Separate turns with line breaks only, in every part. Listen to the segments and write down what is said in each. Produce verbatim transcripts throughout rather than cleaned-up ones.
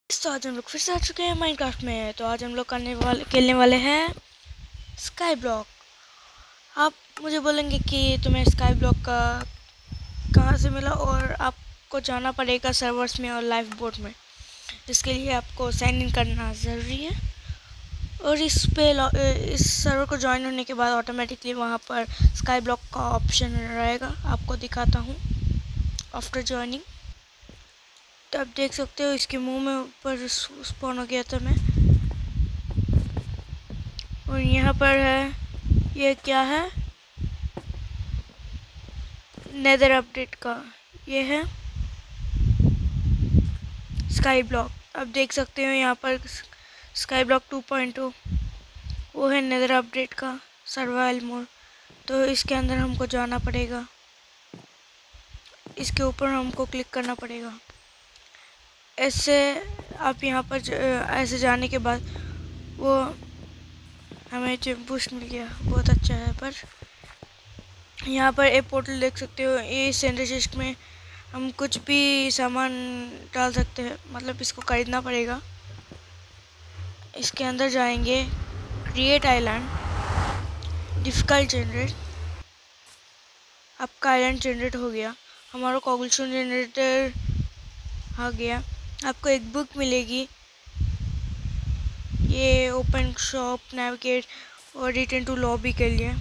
तो आज हम लोग फिर से आ चुके हैं माइनक्राफ्ट में। तो आज हम लोग करने वाले खेलने वाले हैं स्काई ब्लॉक। आप मुझे बोलेंगे कि तुम्हें स्काई ब्लॉक का कहाँ से मिला, और आपको जाना पड़ेगा सर्वर्स में और लाइव बोट में, जिसके लिए आपको साइन इन करना ज़रूरी है। और इस पे इस सर्वर को ज्वाइन होने के बाद ऑटोमेटिकली वहाँ पर स्काई ब्लॉक का ऑप्शन रहेगा। आपको दिखाता हूँ आफ्टर ज्वाइनिंग। तो आप देख सकते हो इसके मुंह में ऊपर स्पॉन हो गया था मैं। और यहाँ पर है, ये क्या है, नेदर अपडेट का ये है स्काई ब्लॉक। आप देख सकते हो यहाँ पर sky block two point two, वो है नेदर अपडेट का सर्वाइवल मोड। तो इसके अंदर हमको जाना पड़ेगा, इसके ऊपर हमको क्लिक करना पड़ेगा। ऐसे आप यहाँ पर ऐसे जाने के बाद वो हमें बूस्ट मिल गया, बहुत अच्छा है। पर यहाँ पर एक पोर्टल देख सकते हो, ये सेंडर में हम कुछ भी सामान डाल सकते हैं, मतलब इसको खरीदना पड़ेगा। इसके अंदर जाएंगे, क्रिएट आइलैंड, डिफिकल्ट जनरेट, आपका आइलैंड जनरेट हो गया, हमारा कॉबलस्टोन जनरेटर आ गया। आपको एक बुक मिलेगी, ये ओपन शॉप, नेविगेट और रिटर्न टू लॉबी के लिए।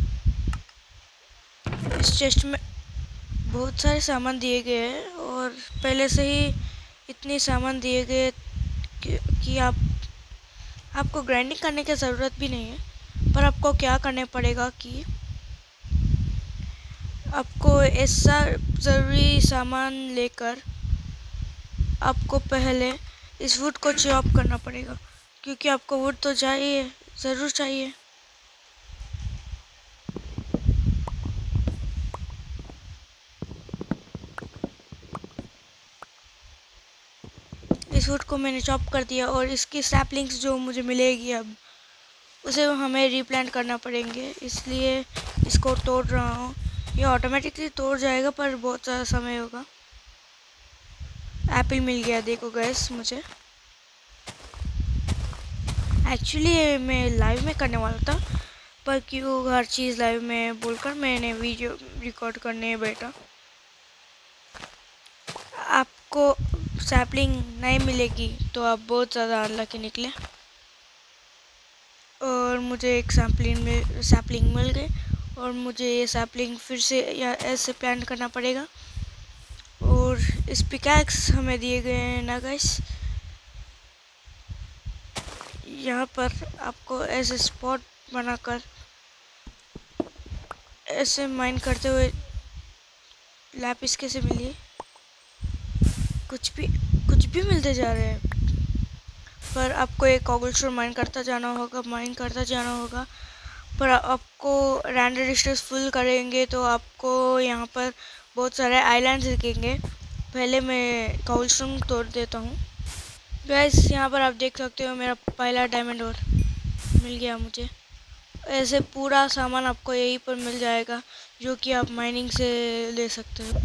इस चेस्ट में बहुत सारे सामान दिए गए हैं, और पहले से ही इतने सामान दिए गए कि, कि आप आपको ग्राइंडिंग करने की ज़रूरत भी नहीं है। पर आपको क्या करने पड़ेगा कि आपको ऐसा ज़रूरी सामान लेकर आपको पहले इस वुड को चॉप करना पड़ेगा, क्योंकि आपको वुड तो चाहिए, ज़रूर चाहिए। इस वुड को मैंने चॉप कर दिया, और इसकी सैपलिंग्स जो मुझे मिलेगी अब, उसे हमें रीप्लांट करना पड़ेंगे, इसलिए इसको तोड़ रहा हूँ। ये ऑटोमेटिकली तोड़ जाएगा, पर बहुत ज़्यादा समय होगा। एप्पल मिल गया, देखो गैस मुझे। एक्चुअली मैं लाइव में करने वाला था, पर क्यों हर चीज़ लाइव में बोलकर मैंने वीडियो रिकॉर्ड करने बैठा। आपको सैपलिंग नहीं मिलेगी तो आप बहुत ज़्यादा अनलकी निकले। और मुझे एक सैपलिंग में सैपलिंग मिल गई, और मुझे ये सैपलिंग फिर से या ऐसे प्लांट करना पड़ेगा। और इस पिकैक्स हमें दिए गए हैं ना गाइस। यहाँ पर आपको ऐसे स्पॉट बनाकर ऐसे माइन करते हुए लैपिस कैसे मिली, कुछ भी कुछ भी मिलते जा रहे हैं। पर आपको एक कॉबलस्टोन माइन करता जाना होगा, माइन करता जाना होगा। पर आपको रैंडम डिस्टेंस फुल करेंगे तो आपको यहाँ पर बहुत सारे आइलैंड्स दिखेंगे। पहले मैं कॉबलस्टोन तोड़ देता हूँ गाइस। यहाँ पर आप देख सकते हो मेरा पहला डायमंड और मिल गया मुझे। ऐसे पूरा सामान आपको यहीं पर मिल जाएगा, जो कि आप माइनिंग से ले सकते हो।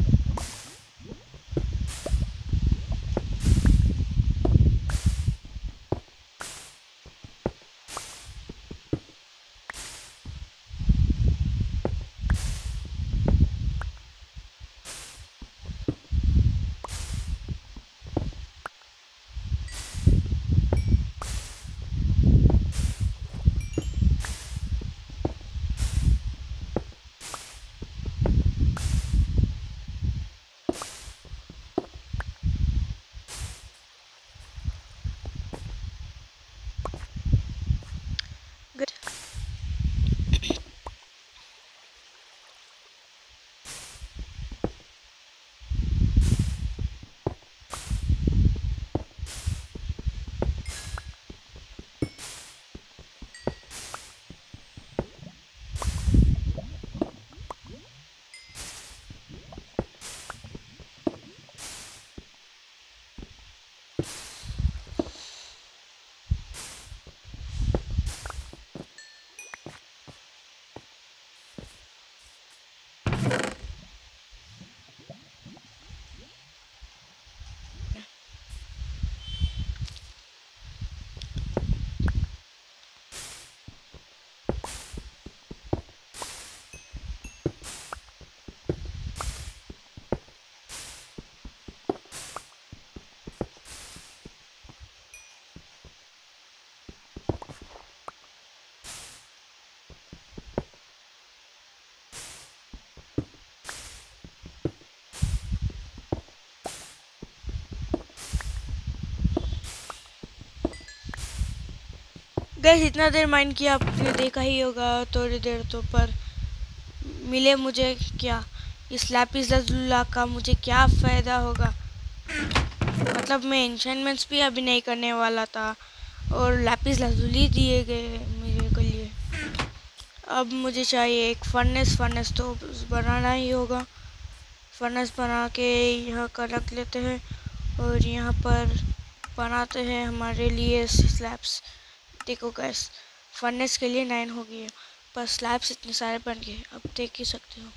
गैस इतना देर माइंड किया आपने देखा ही होगा थोड़ी देर तो, पर मिले मुझे क्या इस लैपिस लाजुला का मुझे क्या फ़ायदा होगा। मतलब मैं एन्चेंटमेंट्स भी अभी नहीं करने वाला था और लैपिस लाजुली दिए गए मेरे के लिए। अब मुझे चाहिए एक फर्नेस। फर्नेस तो बनाना ही होगा। फर्नेस बना के यहाँ का रख लेते हैं और यहाँ पर बनाते हैं हमारे लिए स्लैब्स। देखो गैस फर्नेस के लिए नाइन हो गई है, पर स्लैब्स इतने सारे बन गए, अब देख ही सकते हो।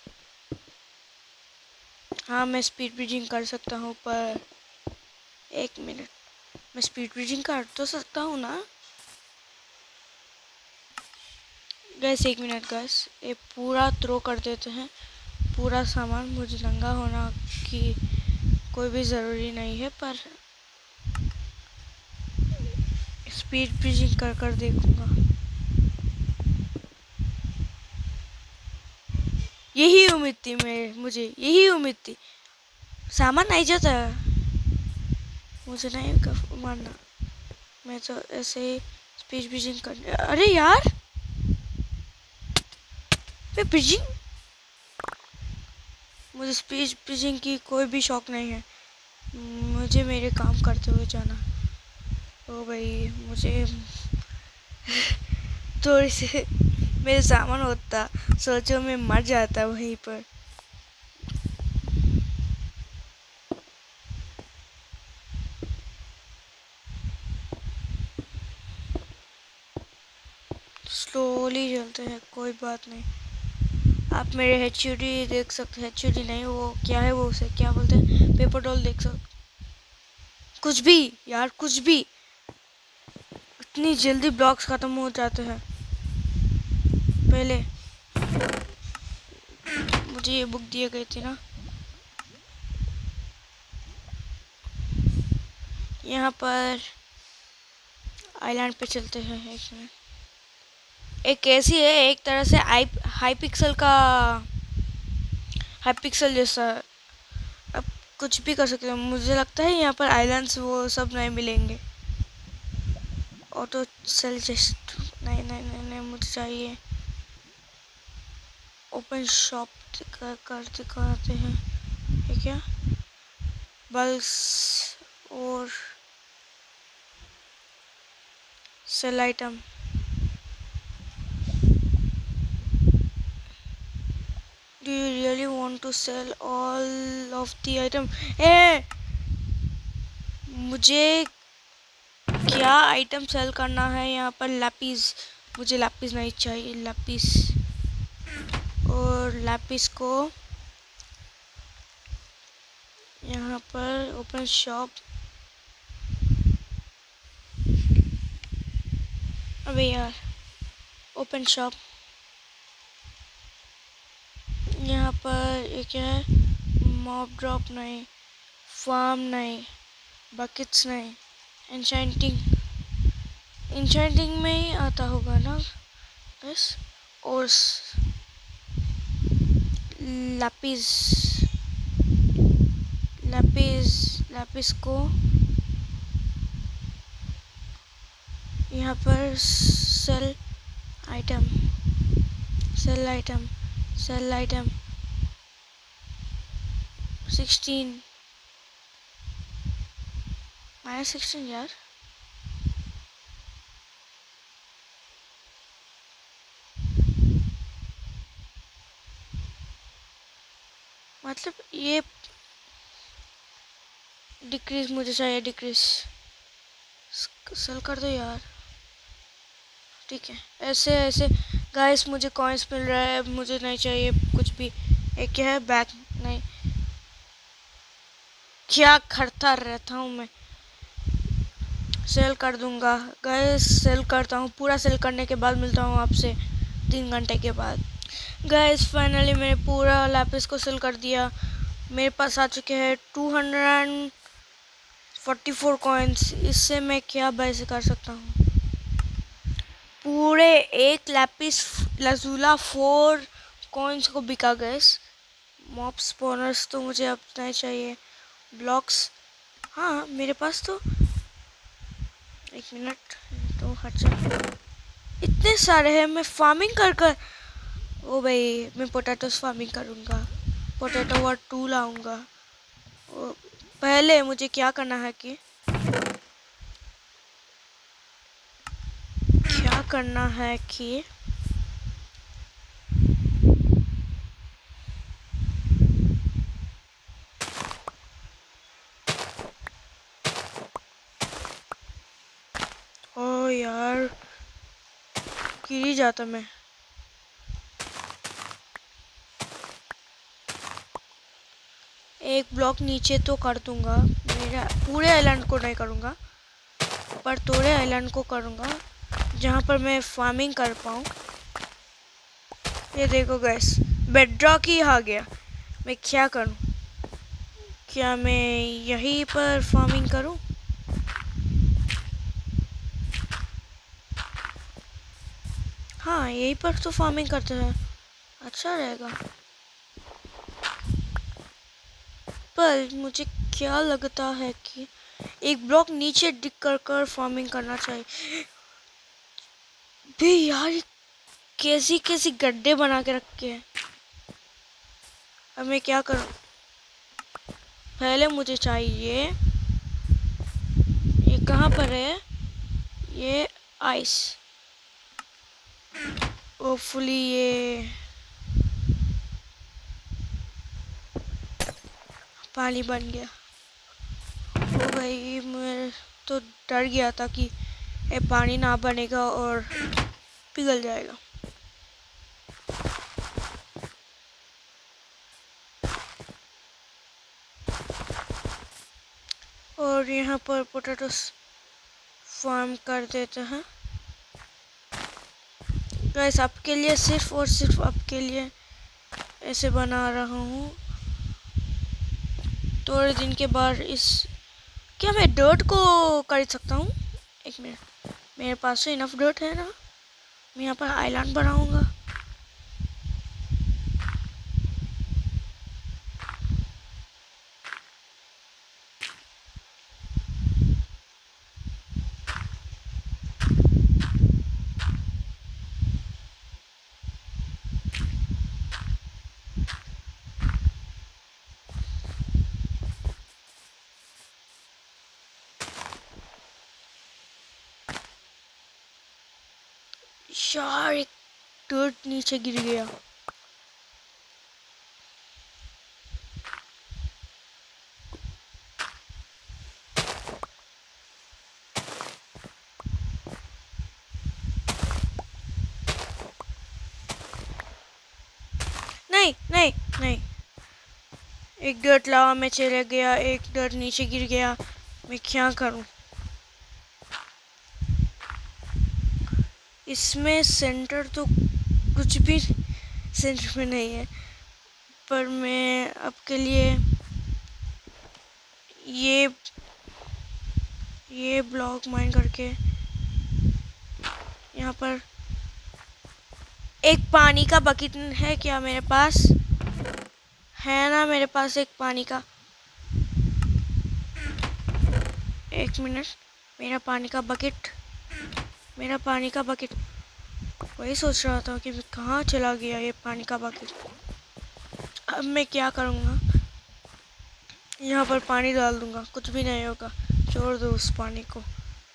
हाँ मैं स्पीड ब्रीजिंग कर सकता हूँ, पर एक मिनट, मैं स्पीड ब्रीजिंग कर तो सकता हूँ ना गैस। एक मिनट गैस, ये पूरा थ्रो कर देते हैं पूरा सामान। मुझे नंगा होना की कोई भी ज़रूरी नहीं है, पर स्पीड ब्रीजिंग कर कर देखूंगा। यही उम्मीद थी मेरे मुझे यही उम्मीद थी। सामान नहीं जाता, मुझे नहीं मारना। मैं तो ऐसे ही स्पीड ब्रीजिंग करने। अरे यार मैं ब्रीजिंग, मुझे स्पीड ब्रीजिंग की कोई भी शौक नहीं है। मुझे मेरे काम करते हुए जाना। ओ भाई मुझे थोड़ी से मेरे सामान होता, सोचो मैं मर जाता वहीं पर। स्लोली चलते हैं, कोई बात नहीं। आप मेरे एच यू डी देख सकते हैं। एच यू डी नहीं, वो क्या है, वो उसे क्या बोलते हैं, पेपर डॉल देख सकते। कुछ भी यार, कुछ भी। इतनी जल्दी ब्लॉक्स खत्म हो जाते हैं। पहले मुझे ये बुक दिए गए थे ना। यहाँ पर आइलैंड पे चलते हैं। एक मिनट, एक ऐसी है एक तरह से आई हाई पिक्सल का, हाई पिक्सल जैसा। अब कुछ भी कर सकते हैं। मुझे लगता है यहाँ पर आइलैंड्स वो सब नहीं मिलेंगे। ऑटो सेल जस्ट नहीं नहीं नहीं नहीं मुझे चाहिए ओपन शॉप कर, कर दिखाते हैं। ये क्या, बल्स और sell item. Do you really want to sell all of the item? ए, मुझे क्या आइटम सेल करना है यहाँ पर? लैपिस, मुझे लैपिस नहीं चाहिए। लैपिस और लैपिस को यहाँ पर ओपन शॉप। अबे यार ओपन शॉप। यहाँ पर ये क्या है, मॉब ड्रॉप नहीं, फार्म नहीं, बकेट्स नहीं, एन्चेंटिंग, एन्चेंटिंग में ही आता होगा ना बस। और लैपिस, लैपिस लैपिस को यहाँ पर sell item, sell item, sell item sixteen minus sixteen यार। मतलब ये डिक्रीज मुझे चाहिए, डिक्रीज सेल कर दो यार। ठीक है, ऐसे ऐसे गाइस मुझे कॉइन्स मिल रहा है। मुझे नहीं चाहिए कुछ भी। एक क्या है, बैग नहीं, क्या करता रहता हूँ मैं। सेल कर दूंगा गाइस, सेल करता हूँ। पूरा सेल करने के बाद मिलता हूँ आपसे तीन घंटे के बाद। गाइस फाइनली मैंने पूरा लैपिस को सेल कर दिया। मेरे पास आ चुके हैं two hundred forty four coins. इससे मैं क्या बाय कर सकता हूँ? पूरे एक लैपिस लाजुला फोर कॉइन्स को बिका गैस। मॉब स्पॉनर्स तो मुझे अब नहीं चाहिए। ब्लॉक्स, हाँ मेरे पास तो, एक मिनट तो अच्छा इतने सारे हैं। मैं फार्मिंग कर कर ओ भाई मैं पोटैटोस फार्मिंग करूँगा, पोटैटो वर्ड टू लाऊंगा। पहले मुझे क्या करना है कि क्या करना है कि ओ यार गिर ही जाता मैं। एक ब्लॉक नीचे तो कर दूंगा, मेरा पूरे आइलैंड को नहीं करूंगा पर थोड़े आइलैंड को करूंगा जहाँ पर मैं फार्मिंग कर पाऊँ। ये देखो गैस बेडरॉक ही आ गया। मैं क्या करूँ? क्या मैं यहीं पर फार्मिंग करूँ? हाँ यहीं पर तो फार्मिंग करते हैं, अच्छा रहेगा। पर मुझे क्या लगता है कि एक ब्लॉक नीचे डिग कर कर फार्मिंग करना चाहिए। बे यार कैसी कैसी गड्ढे बना के रखे हैं। अब मैं क्या करूं? पहले मुझे चाहिए, ये कहाँ पर है? ये आइस, होपफुली ये पानी बन गया। ओ भाई मैं तो डर गया था कि ये पानी ना बनेगा और पिघल जाएगा। और यहाँ पर पोटैटोस फार्म कर देते हैं। गाइस आपके लिए, सिर्फ और सिर्फ आपके लिए ऐसे बना रहा हूँ। थोड़े दिन के बाद इस, क्या मैं डर्ट को खरीद सकता हूँ? एक मिनट, मेरे पास तो इनफ डर्ट है ना, मैं यहाँ पर आइलैंड बनाऊँगा। यार एक डर्ट नीचे गिर गया। नहीं नहीं नहीं, एक डर्ट लावा में चला गया, एक डर्ट नीचे गिर गया। मैं क्या करूं? इसमें सेंटर तो कुछ भी सेंटर में नहीं है, पर मैं आपके लिए ये ये ब्लॉक माइन करके यहाँ पर एक पानी का बकेट है क्या मेरे पास? है ना मेरे पास एक पानी का। एक मिनट, मेरा पानी का बकेट, मेरा पानी का बकेट, वही सोच रहा था कि कहाँ चला गया ये पानी का बकेट। अब मैं क्या करूँगा? यहाँ पर पानी डाल दूँगा, कुछ भी नहीं होगा, छोड़ दो उस पानी को।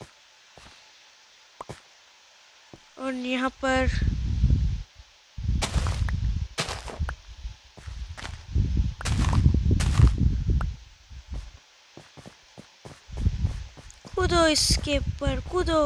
और यहाँ पर कूदो, इसके ऊपर कूदो।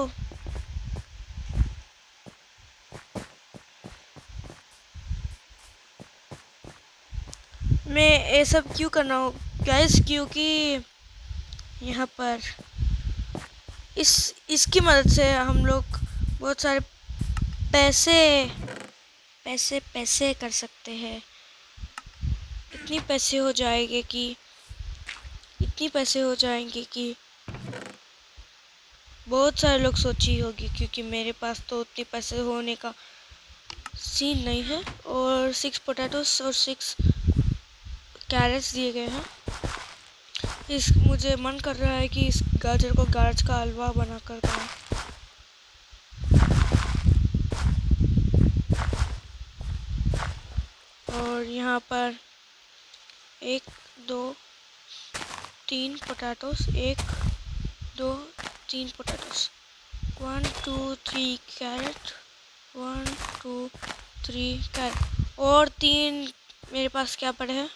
मैं ये सब क्यों करना हो गाइस? क्योंकि यहाँ पर इस इसकी मदद से हम लोग बहुत सारे पैसे पैसे पैसे कर सकते हैं। इतनी पैसे हो जाएंगे कि इतनी पैसे हो जाएंगे कि बहुत सारे लोग सोची होगी, क्योंकि मेरे पास तो उतने पैसे होने का सीन नहीं है। और सिक्स पोटैटोस और सिक्स कैरेट्स दिए गए हैं। इस मुझे मन कर रहा है कि इस गाजर को गाजर का हलवा बना कर खाऊं। और यहाँ पर एक दो तीन पोटैटोस, एक दो तीन potatoes, one two three carrot, one two three carrot, और तीन मेरे पास क्या पड़े हैं,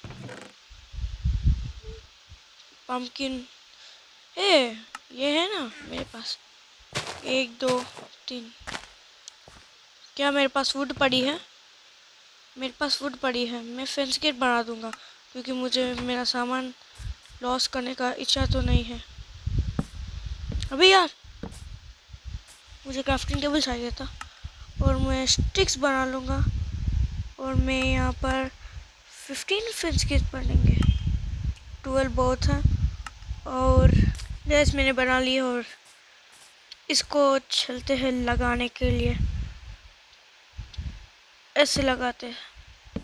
पम्पकिन। ए ये है ना मेरे पास, एक दो तीन। क्या मेरे पास वुड पड़ी है? मेरे पास वुड पड़ी है। मैं फेंस गेट बना दूंगा क्योंकि मुझे मेरा सामान लॉस करने का इच्छा तो नहीं है। अबे यार, मुझे क्राफ्टिंग टेबल चाहिए था। और मैं स्टिक्स बना लूँगा और मैं यहाँ पर फिफ्टीन फेंस गेट बनेंगे, ट्वेल्व बहुत हैं। और गैस मैंने बना ली और इसको चलते हैं लगाने के लिए। ऐसे लगाते हैं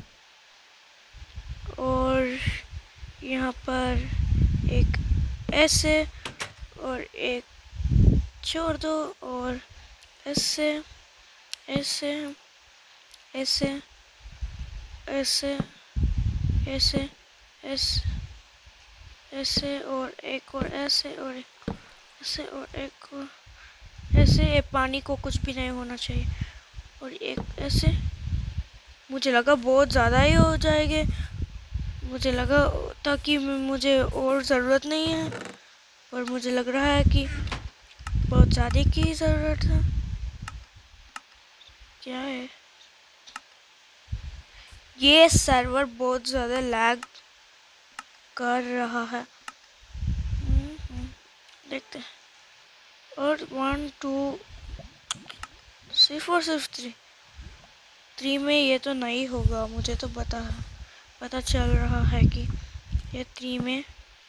और यहाँ पर एक ऐसे और एक छोड़ दो और ऐसे ऐसे ऐसे ऐसे ऐसे ऐसे ऐसे और एक और ऐसे और एक ऐसे और एक और ऐसे। ये पानी को कुछ भी नहीं होना चाहिए। और एक ऐसे, मुझे लगा बहुत ज़्यादा ही हो जाएंगे, मुझे लगा ताकि मुझे और ज़रूरत नहीं है, और मुझे लग रहा है कि बहुत ज़्यादा की ज़रूरत है। क्या है ये? सर्वर बहुत ज़्यादा लैग कर रहा है। देखते हैं। और वन टू सिर्फ और सिर्फ थ्री थ्री में ये तो नहीं होगा, मुझे तो पता है, पता चल रहा है कि ये थ्री में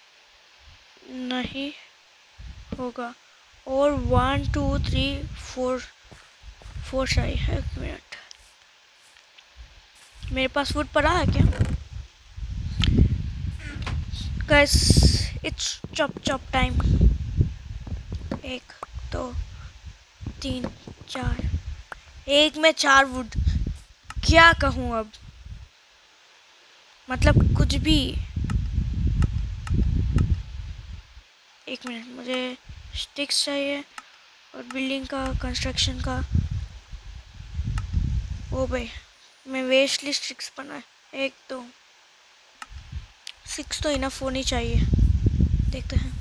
नहीं होगा। और one two three four four चाहिए है। एक मिनट, मेरे पास वुड पड़ा है क्या? Guys it's chop chop time. एक दो तीन चार, एक में चार वुड। क्या कहूँ अब, मतलब कुछ भी। एक मिनट, मुझे स्टिक्स चाहिए और बिल्डिंग का, कंस्ट्रक्शन का। ओ भाई, मैं वेस्ट लिस्ट स्टिक्स बनाए। एक दो सिक्स तो इनफ होनी चाहिए। देखते हैं,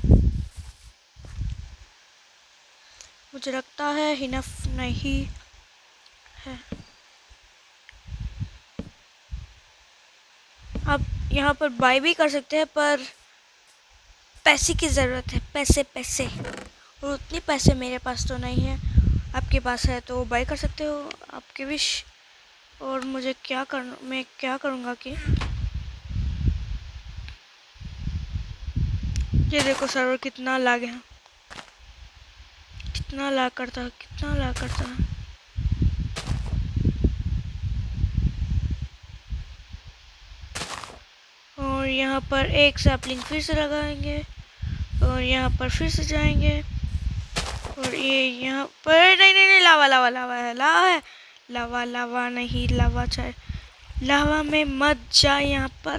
मुझे लगता है इनफ नहीं है। आप यहाँ पर बाय भी कर सकते हैं, पर पैसे की ज़रूरत है। पैसे पैसे और उतनी पैसे मेरे पास तो नहीं है। आपके पास है तो बाय कर सकते हो, आपकी विश। और मुझे क्या करना, मैं क्या करूँगा कि ये देखो सर्वर कितना लैग है, कितना लैग करता है, कितना लैग करता है। और यहाँ पर एक सैपलिंग फिर से लगाएंगे और यहाँ पर फिर से जाएंगे। और ये यहाँ पर नहीं नहीं नहीं, लावा लावा लावा है, लावा है, लावा लावा नहीं, लावा चाहे, लावा में मत जा। यहाँ पर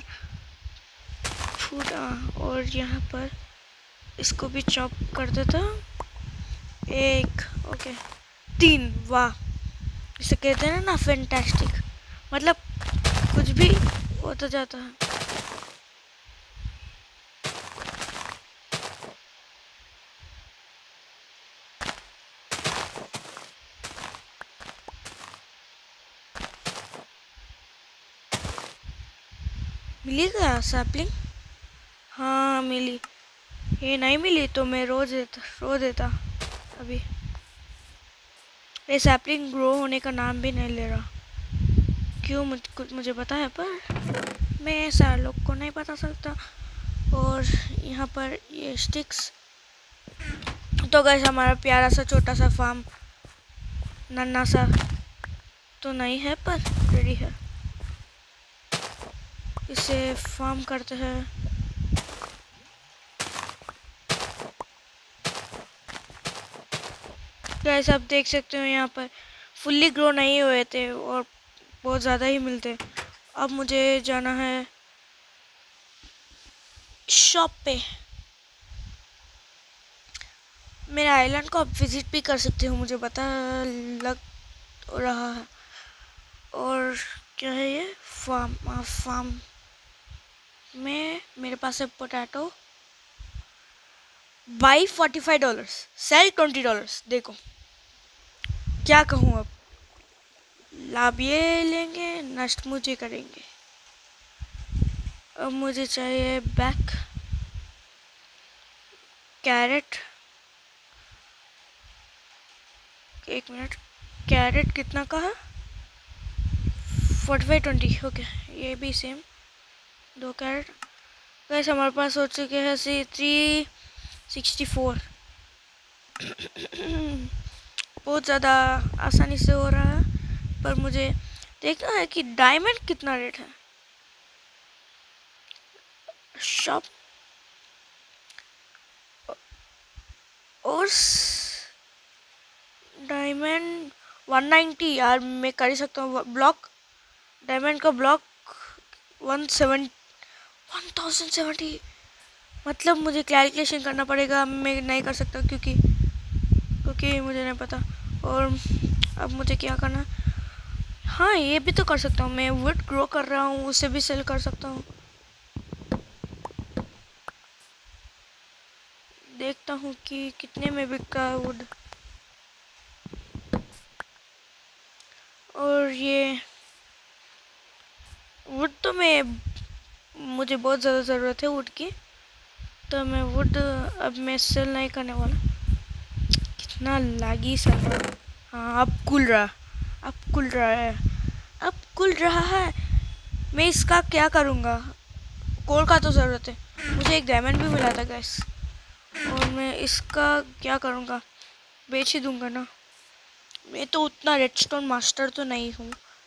फूटा और यहाँ पर इसको भी चॉप कर देता। एक, ओके, तीन। वाह, इसे कहते हैं ना फैंटास्टिक, मतलब कुछ भी होता जाता है। मिली क्या सैपलिंग? हाँ मिली। ये नहीं मिली तो मैं रो देता रो देता अभी। ये सैपलिंग ग्रो होने का नाम भी नहीं ले रहा। क्यों? मुझ कुछ मुझे पता है, पर मैं सारे लोग को नहीं बता सकता। और यहाँ पर ये स्टिक्स। तो गाइस हमारा प्यारा सा छोटा सा फार्म, नन्ना सा तो नहीं है पर रेडी है। इसे फार्म करते हैं। गाइस आप देख सकते हो यहाँ पर फुल्ली ग्रो नहीं हुए थे और बहुत ज़्यादा ही मिलते। अब मुझे जाना है शॉप पे। मेरे आइलैंड को आप विजिट भी कर सकते हो, मुझे पता लग रहा है। और क्या है ये फार्म? फार्म में मेरे पास है potato. Buy forty five dollars, sell twenty dollars. देखो क्या कहूँ, अब लाभ ये लेंगे, नष्ट मुझे करेंगे। अब मुझे चाहिए बैक कैरेट। एक मिनट, कैरेट कितना का है? Forty five twenty. ओके, ये भी सेम दो कैरेट। गैस हमारे पास हो चुके हैं सी थ्री सिक्सटी फोर। बहुत ज़्यादा आसानी से हो रहा है, पर मुझे देखना है कि डायमंड कितना रेट है। शॉप और डायमंड वन नाइंटी। यार मैं कर ही सकता हूँ। ब्लॉक डायमंड का block one seven one thousand seventy. मतलब मुझे कैलकुलेशन करना पड़ेगा, मैं नहीं कर सकता क्योंकि क्योंकि मुझे नहीं पता। और अब मुझे क्या करना? हाँ, ये भी तो कर सकता हूँ मैं। वुड ग्रो कर रहा हूँ, उसे भी सेल कर सकता हूँ। देखता हूँ कि कितने में बिकता है वुड। और ये वुड तो मैं मुझे बहुत ज़्यादा ज़रूरत है वुड की, तो मैं वुड अब मैं सेल नहीं करने वाला। कितना लैगी सर्वर। हाँ, अब खुल रहा अब खुल रहा है अब खुल रहा है। मैं इसका क्या करूँगा? कोल का तो ज़रूरत है। मुझे एक डायमंड भी मिला था गैस, और मैं इसका क्या करूँगा? बेच ही दूँगा ना। मैं तो उतना रेडस्टोन मास्टर तो नहीं हूँ।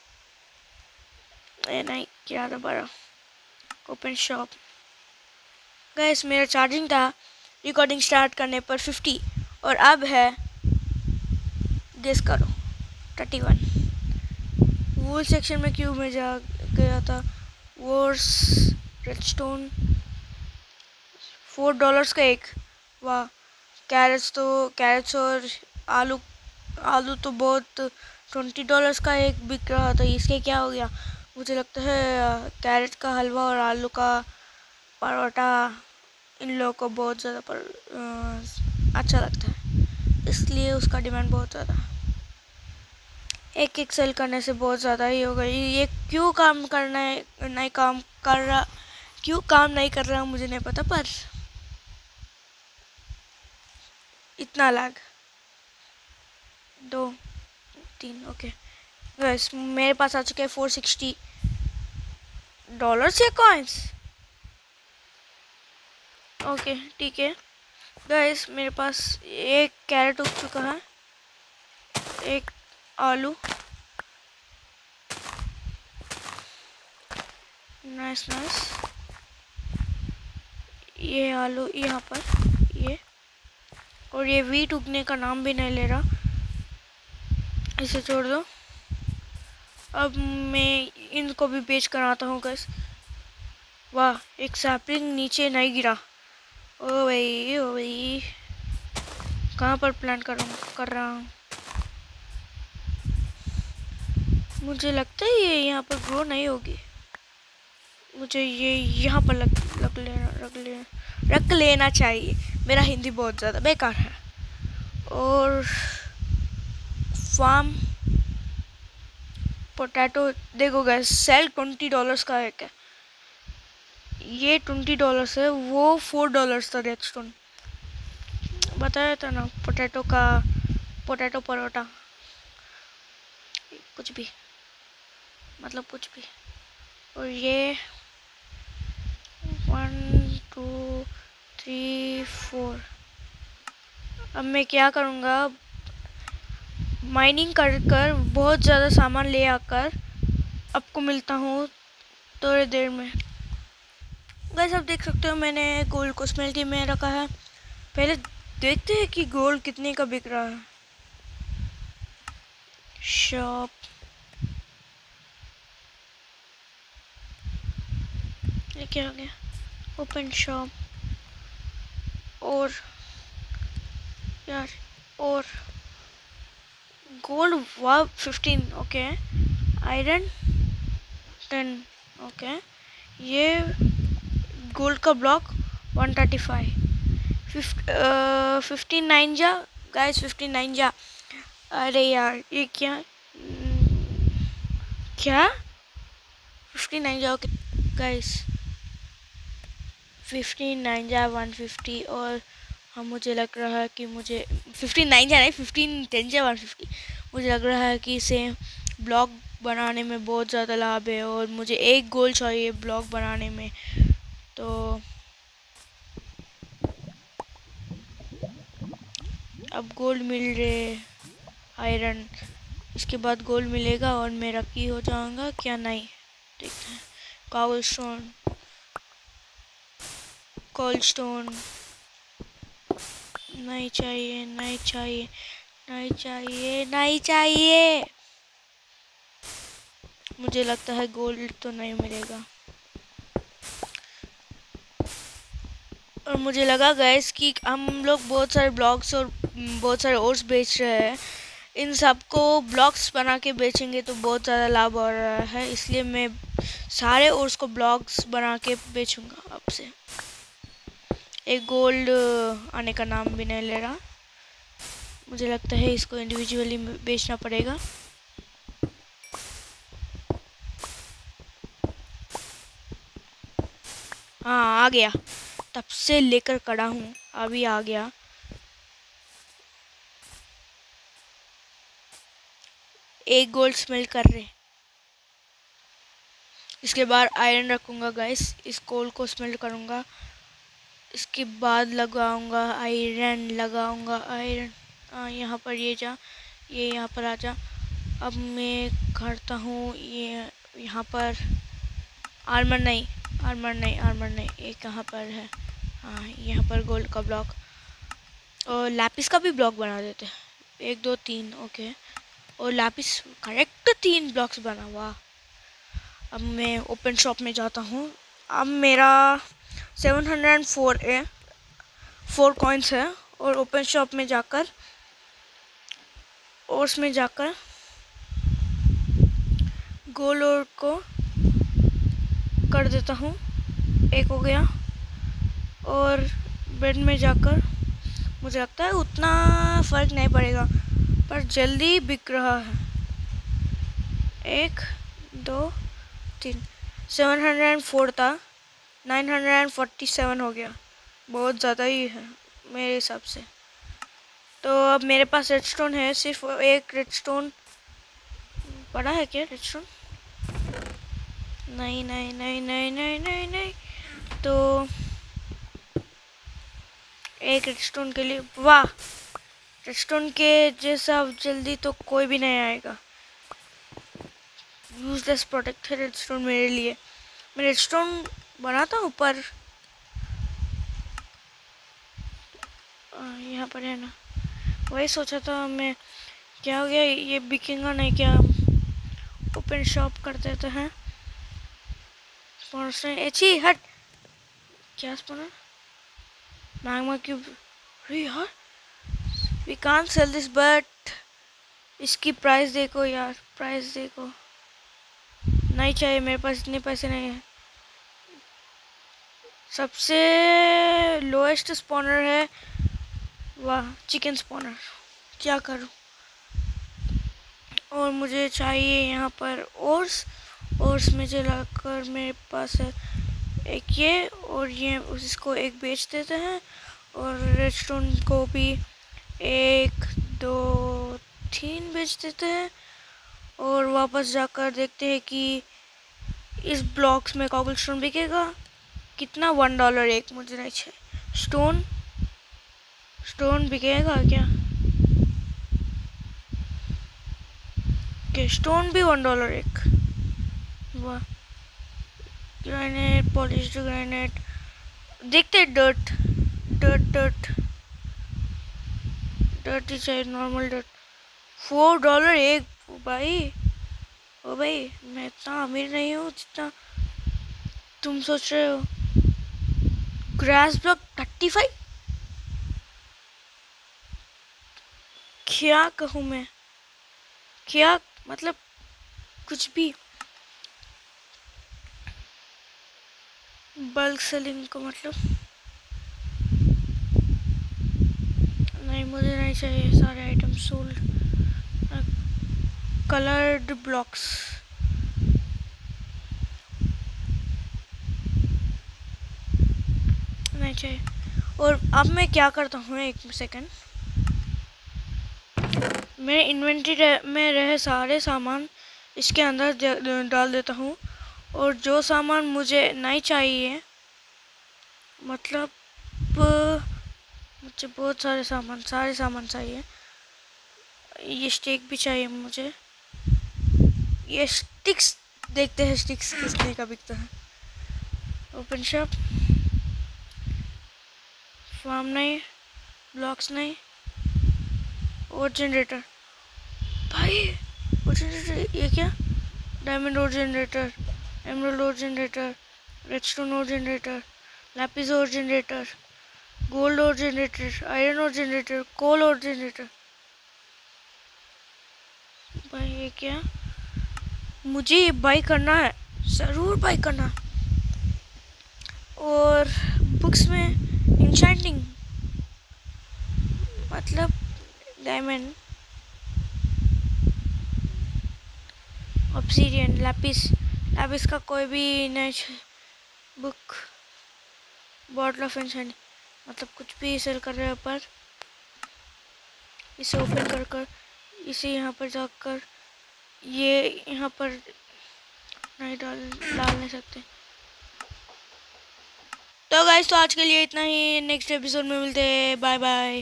नहीं, क्या दोबारा ओपन शॉप। गैस मेरा चार्जिंग था रिकॉर्डिंग स्टार्ट करने पर फिफ्टी, और अब है गेस करो थर्टी वन। वूल सेक्शन में क्यों में जा गया था? वॉर्स रेडस्टोन फोर डॉलर्स का एक। वाह, कैरेट्स तो कैरेट्स और आलू आलू तो बहुत ट्वेंटी डॉलर्स का एक बिक रहा था। इसके क्या हो गया? मुझे लगता है कैरेट का हलवा और आलू का परोठा इन लोगों को बहुत ज़्यादा पर आ, अच्छा लगता है, इसलिए उसका डिमांड बहुत ज़्यादा। एक एक सेल करने से बहुत ज़्यादा ही हो गई। ये क्यों काम करना है नहीं काम कर रहा क्यों काम नहीं कर रहा मुझे नहीं पता, पर इतना लैग। दो तीन ओके बस मेरे पास आ चुके हैं फोर सिक्सटी डॉलर्स या कॉइन्स। ओके ठीक है गाइस, मेरे पास एक कैरेट उग चुका है, एक आलू। Nice nice. ये आलू यहाँ पर, ये और ये वीट उगने का नाम भी नहीं ले रहा, इसे छोड़ दो। अब मैं इनको भी बेच कर आता हूँ गाइस। वाह, एक सैपलिंग नीचे नहीं गिरा। ओ भाई ओ भाई, कहाँ पर प्लांट कर कर रहा हूँ? मुझे लगता है ये यहाँ पर ग्रो नहीं होगी। मुझे ये यहाँ पर लग लग लेना रख लेना रख लेना चाहिए। मेरा हिंदी बहुत ज़्यादा बेकार है। और फार्म पोटैटो देखो गाइस, सेल ट्वेंटी डॉलर्स का है क्या? ये ट्वेंटी डॉलर्स है, वो फोर डॉलर्स था रेडस्टोन। बताया था ना, पोटैटो का पोटैटो परोठा कुछ भी, मतलब कुछ भी। और ये वन टू थ्री फोर। अब मैं क्या करूँगा? माइनिंग कर कर बहुत ज़्यादा सामान ले आकर आपको मिलता हूँ थोड़ी देर में। गाइस आप देख सकते हो मैंने गोल्ड को स्मेल्टी में रखा है। पहले देखते हैं कि गोल्ड कितने का बिक रहा है। शॉप ये क्या हो गया? ओपन शॉप और यार और गोल्ड वाह fifteen okay, iron ten okay, ये गोल्ड का block one thirty five, fifteen nine जा गाइस, फिफ्टीन नाइन जा। अरे यार ये क्या क्या फिफ्टी नाइन जा ओके गाइस, फिफ्टी नाइन जा वन फिफ्टी। और हम मुझे लग रहा है कि मुझे फिफ्टी नाइन जा नहीं, फिफ्टीन टेन जा वन फिफ्टी। मुझे लग रहा है कि इसे ब्लॉक बनाने में बहुत ज़्यादा लाभ है और मुझे एक गोल चाहिए ब्लॉक बनाने में। तो अब गोल्ड मिल रहे, आयरन, इसके बाद गोल्ड मिलेगा और मेरा की हो जाऊंगा क्या? नहीं, देखते हैं। काबल स्टोन, कोल्ड स्टोन नहीं चाहिए, नहीं चाहिए, नहीं चाहिए, नहीं चाहिए। मुझे लगता है गोल्ड तो नहीं मिलेगा। और मुझे लगा गैस कि हम लोग बहुत सारे ब्लॉक्स और बहुत सारे ओर्स बेच रहे हैं, इन सबको ब्लॉक्स बना के बेचेंगे तो बहुत ज़्यादा लाभ हो रहा है, इसलिए मैं सारे ओर्स को ब्लॉक्स बना के बेचूंगा अब से। एक गोल्ड आने का नाम भी नहीं ले रहा, मुझे लगता है इसको इंडिविजुअली बेचना पड़ेगा। हाँ आ गया, तब से लेकर खड़ा हूँ, अभी आ गया। एक गोल्ड स्मेल्ट कर रहे, इसके बाद आयरन रखूँगा गाइस, इस कोल को स्मेल्ट करूँगा, इसके बाद लगाऊंगा आयरन, लगाऊंगा आयरन। हाँ यहाँ पर ये जा, ये यहाँ पर आ जा। अब मैं करता हूँ ये यहाँ पर आर्मर नहीं, आर्मर नहीं, आर्मर नहीं, ये कहाँ पर है? हाँ यहाँ पर गोल्ड का ब्लॉक और लैपिस का भी ब्लॉक बना देते हैं, एक दो तीन ओके। और लैपिस करेक्ट तीन ब्लॉक्स बना हुआ। अब मैं ओपन शॉप में जाता हूँ। अब मेरा सेवन हंड्रेड फोर है, फोर कॉइन्स है। और ओपन शॉप में जाकर और उसमें जाकर गोल्ड और को कर देता हूँ, एक हो गया। और बेड में जाकर मुझे लगता है उतना फ़र्क नहीं पड़ेगा, पर जल्दी बिक रहा है। एक दो तीन, सेवन हंड्रेड फोर था, नाइन हंड्रेड फोर्टी सेवन हो गया, बहुत ज़्यादा ही है मेरे हिसाब से। तो अब मेरे पास रेडस्टोन है, सिर्फ एक रेडस्टोन पड़ा है क्या? रेडस्टोन नहीं नहीं नहीं नहीं नहीं नहीं नहीं, तो एक रेडस्टोन के लिए, वाह, रेडस्टोन के जैसा जल्दी तो कोई भी नहीं आएगा। यूजलेस प्रोडक्ट है रेडस्टोन मेरे लिए। मैं रेडस्टोन बनाता हूँ पर यहाँ पर है ना, वही सोचा था मैं, क्या हो गया ये बिकेगा नहीं क्या? ओपन शॉप कर देते हैं। एची हट, क्या स्पॉनर मैग्मा क्यूब, अरे यार we can't sell this, but इसकी प्राइस देखो यार, प्राइस देखो। नहीं चाहिए, मेरे पास इतने पैसे नहीं है। सबसे लोएस्ट स्पॉनर है, वाह, चिकन स्पॉनर, क्या करूं? और मुझे चाहिए यहाँ पर ओर्स, ओर्स में जलाकर मेरे पास है एक ये, और ये उसको एक बेच देते हैं। और रेडस्टोन को भी एक दो तीन बेच देते हैं। और वापस जाकर देखते हैं कि इस ब्लॉक्स में कॉबलस्टोन बिकेगा कितना, वन डॉलर एक, मुझे नहीं चाहिए। स्टोन, स्टोन बिकेगा क्या? के स्टोन भी वन डॉलर एक, वाह। ग्रेनाइट, पॉलिश्ड ग्रेनाइट, देखते हैं। डर्ट, डर्ट डर्ट डर्ट ही चाहिए, नॉर्मल डर्ट, फोर डॉलर एक। ओ भाई, ओ भाई, मैं इतना अमीर नहीं हूँ जितना तुम सोच रहे हो ग्रास ब्लॉक थर्टी फाइव, क्या कहूँ मैं, क्या मतलब कुछ भी। बल्क सेलिंग को मतलब नहीं, मुझे नहीं चाहिए सारे आइटम सोल्ड। कलर्ड ब्लॉक्स नहीं चाहिए। और अब मैं क्या करता हूँ, एक सेकंड, मेरे इन्वेंटरी में रहे सारे सामान इसके अंदर डाल देता हूँ, और जो सामान मुझे नहीं चाहिए, मतलब मुझे बहुत सारे सामान सारे सामान चाहिए। ये स्टिक भी चाहिए मुझे, ये स्टिक्स देखते हैं स्टिक्स कितने का बिकता है। ओपन शॉप, फार्म नहीं, ब्लॉक्स नहीं, और जनरेटर। भाई और जनरेटर, ये क्या, डायमंड और जनरेटर, एमरल्ड और जनरेटर, रेडस्टोन और जनरेटर, लैपिस और जनरेटर, गोल्ड और जनरेटर, आयरन और जनरेटर, कोल और जनरेटर। भाई ये क्या, मुझे ये बाई करना है, ज़रूर बाई करना। और बुक्स में इंचेंटिंग मतलब डायमंड, ऑब्सीडियन, लैपिस, लैपिस का कोई भी नहीं बुक, बॉटल ऑफ एंशेंट, मतलब कुछ भी सेल कर रहे हैं। पर इसे ओपन कर कर इसे यहाँ पर जाकर ये यहाँ पर नहीं डाल डाल नहीं सकते। तो गाइस, तो आज के लिए इतना ही, नेक्स्ट एपिसोड में मिलते हैं, बाय बाय।